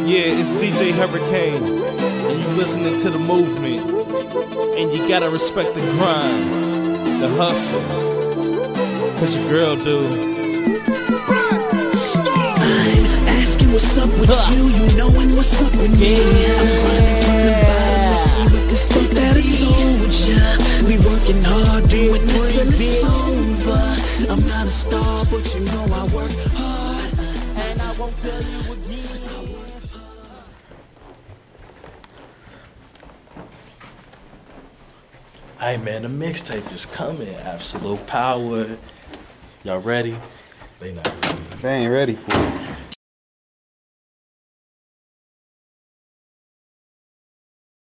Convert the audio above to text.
Yeah, it's DJ Hurricane, and you listening to the movement, and you gotta respect the grind, the hustle, cause your girl do. I'm asking what's up with you knowing what's up with me. I'm grinding from the bottom to see what this fuck that I told ya. We working hard, doing this till it's over. I'm not a star, but you know I work hard, and I won't tell you again. Hey man, the mixtape is coming. Absolute power. Y'all ready? They not ready. They ain't ready for it.